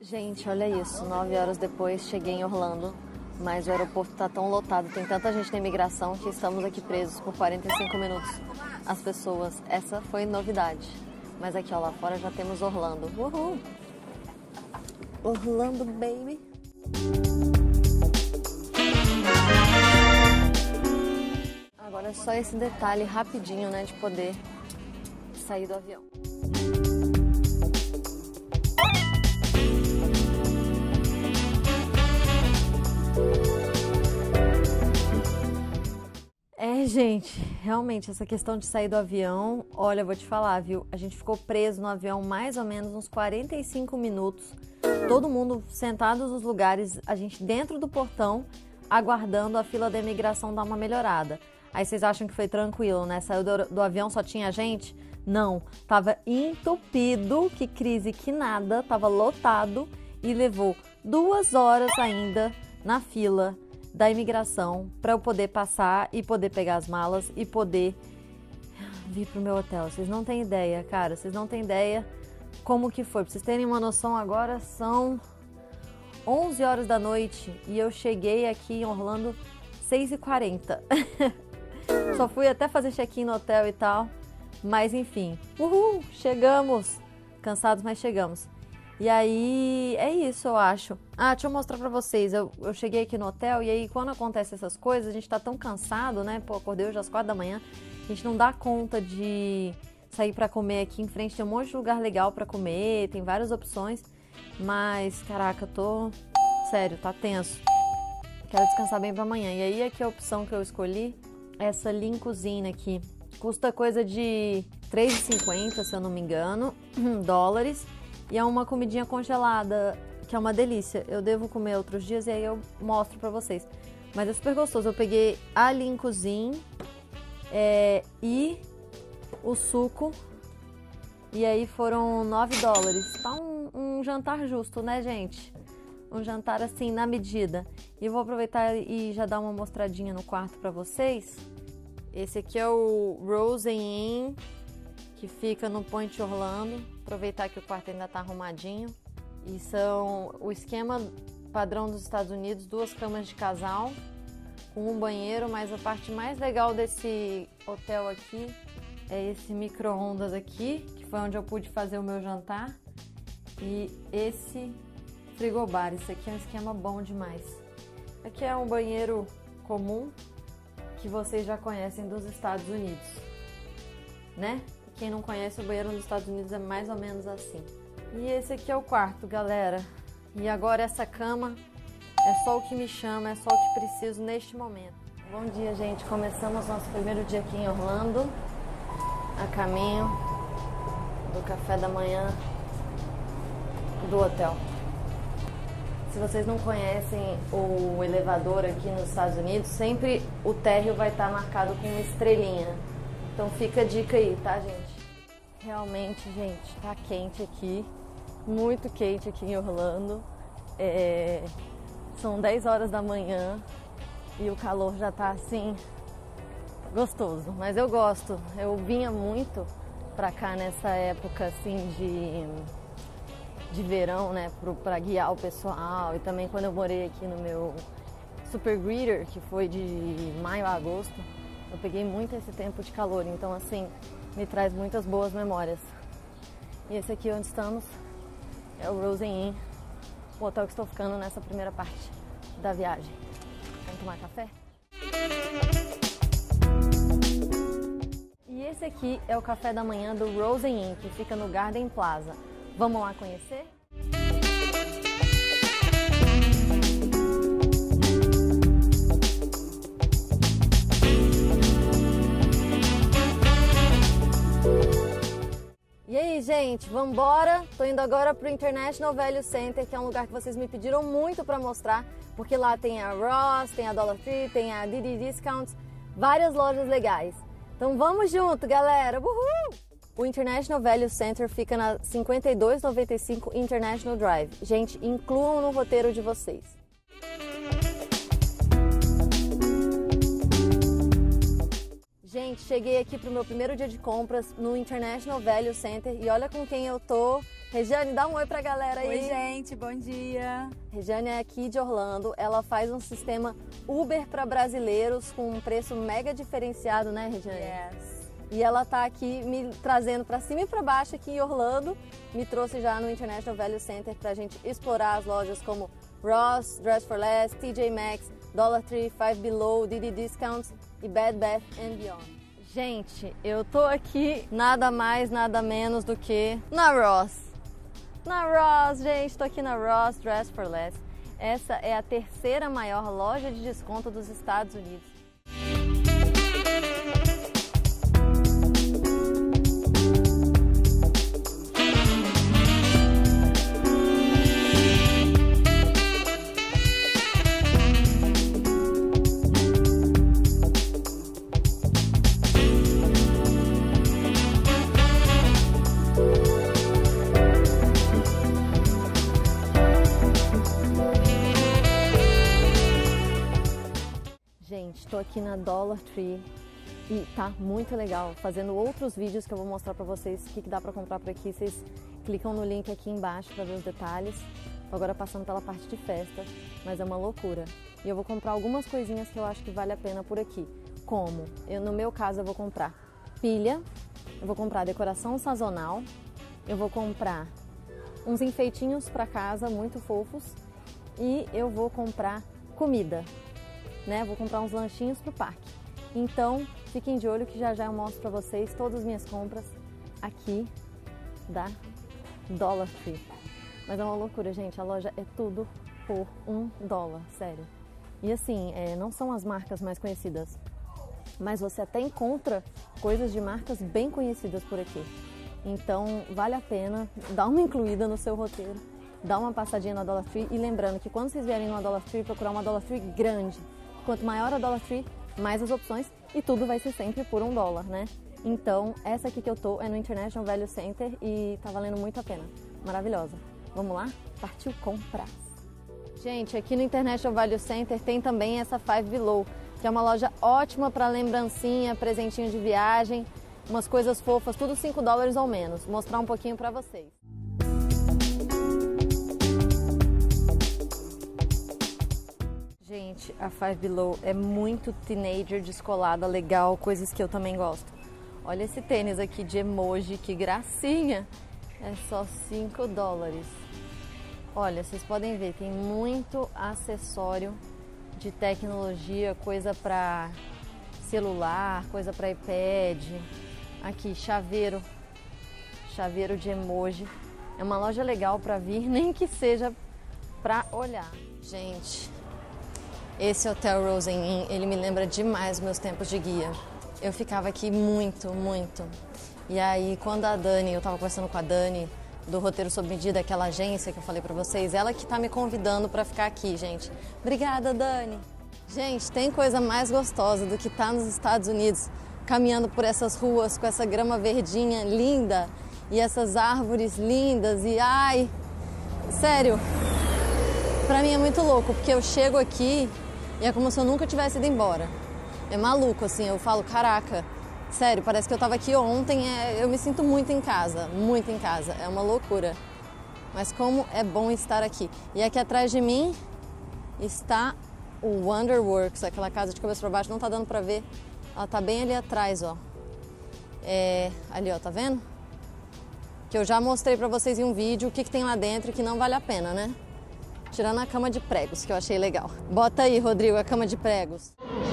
Gente, olha isso, 9 horas depois cheguei em Orlando, mas o aeroporto tá tão lotado, tem tanta gente na imigração que estamos aqui presos por 45 minutos. As pessoas, essa foi novidade. Mas aqui, ó, lá fora já temos Orlando. Uhul! Orlando, baby! Agora é só esse detalhe rapidinho, né, de poder sair do avião. Gente, realmente, essa questão de sair do avião, olha, eu vou te falar, viu? A gente ficou preso no avião mais ou menos uns 45 minutos, todo mundo sentado nos lugares, a gente dentro do portão, aguardando a fila da imigração dar uma melhorada. Aí vocês acham que foi tranquilo, né? Saiu do avião, só tinha gente? Não, tava entupido, que crise, que nada, tava lotado e levou 2 horas ainda na fila da imigração para eu poder passar e poder pegar as malas e poder vir pro meu hotel. Vocês não têm ideia, cara, vocês não têm ideia como que foi. Pra vocês terem uma noção, agora são 11 horas da noite e eu cheguei aqui em Orlando 6h40. Só fui até fazer check-in no hotel e tal, mas enfim, uhul, chegamos, cansados, mas chegamos. E aí, é isso, eu acho. Ah, deixa eu mostrar pra vocês. Eu cheguei aqui no hotel e aí, quando acontecem essas coisas, a gente tá tão cansado, né? Pô, acordei hoje às 4 da manhã. A gente não dá conta de sair pra comer aqui em frente. Tem um monte de lugar legal pra comer, tem várias opções. Mas, caraca, eu tô... Sério, tá tenso. Quero descansar bem pra amanhã. E aí, aqui a opção que eu escolhi, essa Lean Cuisine aqui. Custa coisa de $3,50, se eu não me engano, dólares. E é uma comidinha congelada, que é uma delícia. Eu devo comer outros dias e aí eu mostro pra vocês. Mas é super gostoso. Eu peguei a Lean Cuisine e o suco. E aí foram $9. Tá um jantar justo, né, gente? Um jantar assim, na medida. E eu vou aproveitar e já dar uma mostradinha no quarto pra vocês. Esse aqui é o Rose Inn, que fica no Point Orlando. Aproveitar que o quarto ainda tá arrumadinho. E são o esquema padrão dos Estados Unidos, 2 camas de casal, com um banheiro, mas a parte mais legal desse hotel aqui é esse micro-ondas aqui, que foi onde eu pude fazer o meu jantar. E esse frigobar, isso aqui é um esquema bom demais. Aqui é um banheiro comum, que vocês já conhecem dos Estados Unidos, né? Quem não conhece, o banheiro nos Estados Unidos é mais ou menos assim. E esse aqui é o quarto, galera. E agora essa cama é só o que me chama, é só o que preciso neste momento. Bom dia, gente. Começamos nosso primeiro dia aqui em Orlando, a caminho do café da manhã do hotel. Se vocês não conhecem o elevador aqui nos Estados Unidos, sempre o térreo vai estar marcado com uma estrelinha. Então fica a dica aí, tá, gente? Realmente, gente, tá quente aqui, muito quente aqui em Orlando. São 10 horas da manhã e o calor já tá assim, gostoso. Mas eu gosto, eu vinha muito pra cá nessa época assim de verão, né, pra guiar o pessoal. E também quando eu morei aqui no meu Super Greeter, que foi de maio a agosto, eu peguei muito esse tempo de calor, então assim, me traz muitas boas memórias. E esse aqui onde estamos é o Rose Inn, o hotel que estou ficando nessa primeira parte da viagem. Vamos tomar café? E esse aqui é o café da manhã do Rose Inn, que fica no Garden Plaza. Vamos lá conhecer? E aí, gente, vambora? Tô indo agora pro International Value Center, que é um lugar que vocês me pediram muito pra mostrar, porque lá tem a Ross, tem a Dollar Tree, tem a DD Discounts, várias lojas legais. Então vamos junto, galera! Uhul! O International Value Center fica na 5295 International Drive. Gente, incluam no roteiro de vocês. Gente, cheguei aqui pro meu primeiro dia de compras no International Value Center e olha com quem eu tô Regiane, dá um oi pra galera aí. Oi, gente, bom dia. Regiane é aqui de Orlando, ela faz um sistema Uber para brasileiros com um preço mega diferenciado, né, Regiane? Yes. E ela tá aqui me trazendo para cima e para baixo aqui em Orlando, me trouxe já no International Value Center pra gente explorar as lojas como Ross, Dress for Less, TJ Maxx, Dollar Tree, Five Below, DD Discounts e Bed Bath & Beyond. Gente, eu tô aqui nada mais, nada menos do que na Ross. Na Ross, gente, tô aqui na Ross Dress for Less. Essa é a terceira maior loja de desconto dos Estados Unidos. Gente, estou aqui na Dollar Tree e tá muito legal, fazendo outros vídeos que eu vou mostrar para vocês o que dá para comprar por aqui. Vocês clicam no link aqui embaixo para ver os detalhes. Tô agora passando pela parte de festa, mas é uma loucura. E eu vou comprar algumas coisinhas que eu acho que vale a pena por aqui. Como? No meu caso, eu vou comprar pilha, eu vou comprar decoração sazonal, eu vou comprar uns enfeitinhos para casa muito fofos e eu vou comprar comida. Né? Vou comprar uns lanchinhos pro parque. Então, fiquem de olho que já eu mostro para vocês todas as minhas compras aqui da Dollar Tree. Mas é uma loucura, gente. A loja é tudo por $1, sério. E assim, não são as marcas mais conhecidas, mas você até encontra coisas de marcas bem conhecidas por aqui. Então, vale a pena dar uma incluída no seu roteiro, dar uma passadinha na Dollar Tree e lembrando que quando vocês vierem numa Dollar Tree, procurar uma Dollar Tree grande. Quanto maior a Dollar Tree, mais as opções e tudo vai ser sempre por $1, né? Então, essa aqui que eu tô é no International Value Center e tá valendo muito a pena. Maravilhosa. Vamos lá? Partiu comprar! Gente, aqui no International Value Center tem também essa Five Below, que é uma loja ótima para lembrancinha, presentinho de viagem, umas coisas fofas, tudo $5 ou menos. Vou mostrar um pouquinho para vocês. Gente, a Five Below é muito teenager, descolada, legal, coisas que eu também gosto. Olha esse tênis aqui de emoji, que gracinha! É só $5. Olha, vocês podem ver, tem muito acessório de tecnologia, coisa para celular, coisa para iPad. Aqui, chaveiro de emoji. É uma loja legal para vir, nem que seja para olhar. Gente, esse Hotel Rosen Inn, ele me lembra demais meus tempos de guia. Eu ficava aqui muito. E aí, quando eu tava conversando com a Dani, do Roteiro Sob Medida, aquela agência que eu falei pra vocês, ela que tá me convidando pra ficar aqui, gente. Obrigada, Dani. Gente, tem coisa mais gostosa do que estar nos Estados Unidos, caminhando por essas ruas com essa grama verdinha linda e essas árvores lindas e ai, sério, pra mim é muito louco, porque eu chego aqui e é como se eu nunca tivesse ido embora. É maluco, assim, eu falo, caraca, sério, parece que eu tava aqui ontem, eu me sinto muito em casa, é uma loucura. Mas como é bom estar aqui. E aqui atrás de mim está o Wonderworks, aquela casa de cabeça para baixo, não tá dando pra ver, ela tá bem ali atrás, ó. Ali, ó, tá vendo? Que eu já mostrei pra vocês em um vídeo o que tem lá dentro e que não vale a pena, né? Tirando a cama de pregos, que eu achei legal. Bota aí, Rodrigo, a cama de pregos.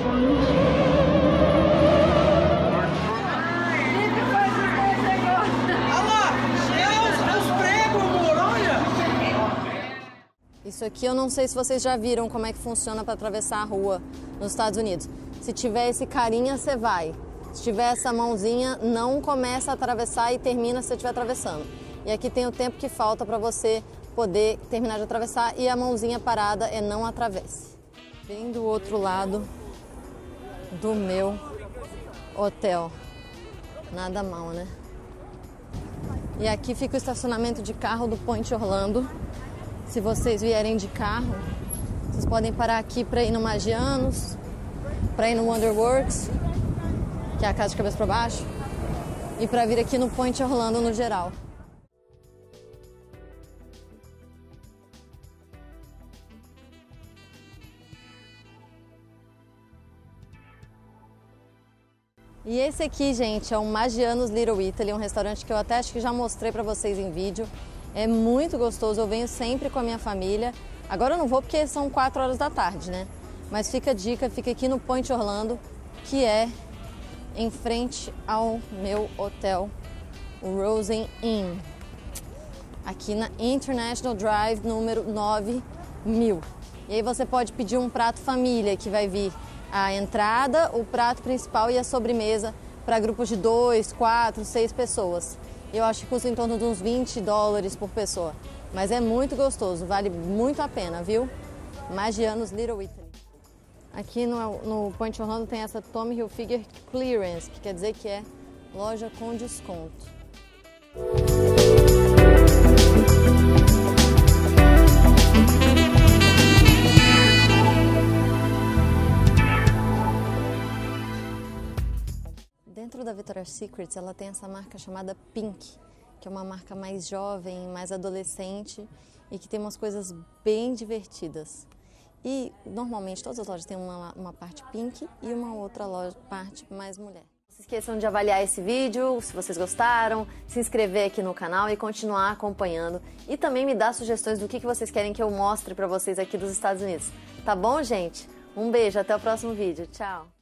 Isso aqui eu não sei se vocês já viram como é que funciona para atravessar a rua nos Estados Unidos. Se tiver esse carinha, você vai. Se tiver essa mãozinha, não começa a atravessar e termina se você estiver atravessando. E aqui tem o tempo que falta para você poder terminar de atravessar e a mãozinha parada é não atravesse. Bem do outro lado do meu hotel. Nada mal, né? E aqui fica o estacionamento de carro do Point Orlando. Se vocês vierem de carro, vocês podem parar aqui para ir no Magianos, para ir no Wonderworks, que é a casa de cabeça para baixo, e para vir aqui no Point Orlando no geral. E esse aqui, gente, é o Maggiano's Little Italy, um restaurante que eu até acho que já mostrei pra vocês em vídeo. É muito gostoso, eu venho sempre com a minha família. Agora eu não vou porque são 4 horas da tarde, né? Mas fica a dica, fica aqui no Point Orlando, que é em frente ao meu hotel, o Rosen Inn. Aqui na International Drive, número 9000. E aí você pode pedir um prato família, que vai vir a entrada, o prato principal e a sobremesa para grupos de 2, 4, 6 pessoas. Eu acho que custa em torno de uns $20 por pessoa. Mas é muito gostoso, vale muito a pena, viu? Maggiano's Little Italy. Aqui no Point Orlando tem essa Tommy Hilfiger Clearance, que quer dizer que é loja com desconto. Dentro da Victoria's Secret, ela tem essa marca chamada Pink, que é uma marca mais jovem, mais adolescente e que tem umas coisas bem divertidas. E normalmente todas as lojas têm uma parte pink e uma outra parte mais mulher. Não se esqueçam de avaliar esse vídeo, se vocês gostaram, se inscrever aqui no canal e continuar acompanhando. E também me dar sugestões do que vocês querem que eu mostre para vocês aqui dos Estados Unidos. Tá bom, gente? Um beijo, até o próximo vídeo. Tchau!